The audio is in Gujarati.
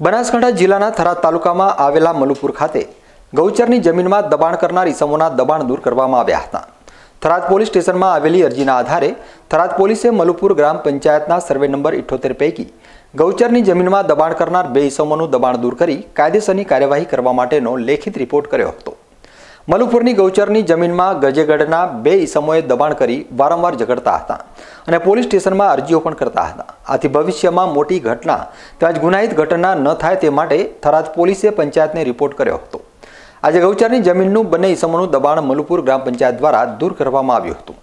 બનાસકાંઠા જિલ્લાના થરાદ તાલુકામાં આવેલા મલુપુર ખાતે ગૌચરની જમીનમાં દબાણ કરનાર ઈસમોના દબાણ દૂર કરવામાં આવ્યા હતા। થરાદ પોલીસ સ્ટેશનમાં આવેલી અરજીના આધારે થરાદ પોલીસે મલુપુર ગ્રામ પંચાયતના સર્વે નંબર 78 પૈકી ગૌચરની જમીનમાં દબાણ કરનાર 2 ઈસમોનું દબાણ દૂર કરી કાયદેસરની કાર્યવાહી કરવા માટેનો લેખિત રિપોર્ટ કર્યો હતો। મલુપુરની ગૌચરની જમીનમાં ગજેગઢના 2 ઈસમોએ દબાણ કરી વારંવાર ઝઘડતા હતા અને પોલીસ સ્ટેશનમાં અરજીઓ પણ કરતા હતા। આથી ભવિષ્યમાં મોટી ઘટના તેમજ ગુનાહિત ઘટના ન થાય તે માટે થરાદ પોલીસે પંચાયતને રિપોર્ટ કર્યો હતો। આજે ગૌચરની જમીનનું બંને ઈસમોનું દબાણ મલુપુર ગ્રામ પંચાયત દ્વારા દૂર કરવામાં આવ્યું હતું।